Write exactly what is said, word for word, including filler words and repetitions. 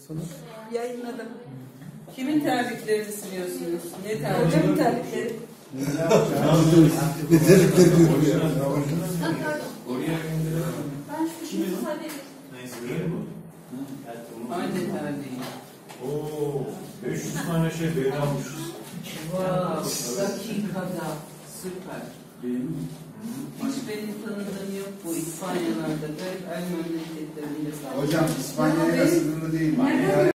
Sonuç? Yayınladım. Kimin terliklerini siliyorsunuz? Ne terlik? Hocamın terlikleri. Ne terlikler görüyor ya? Oraya gönderelim. Ben şu şimdi hadi. Neyse böyle mi? Aynı terliği. Oo, beş yüz tane şey beğeni almışız. Wow, dakikada. Süper. Hiç benim tanıdığım yok bu İspanya'larda. Garip el memleketlerinde. Hocam İspanya'ya sınırlı değil mi?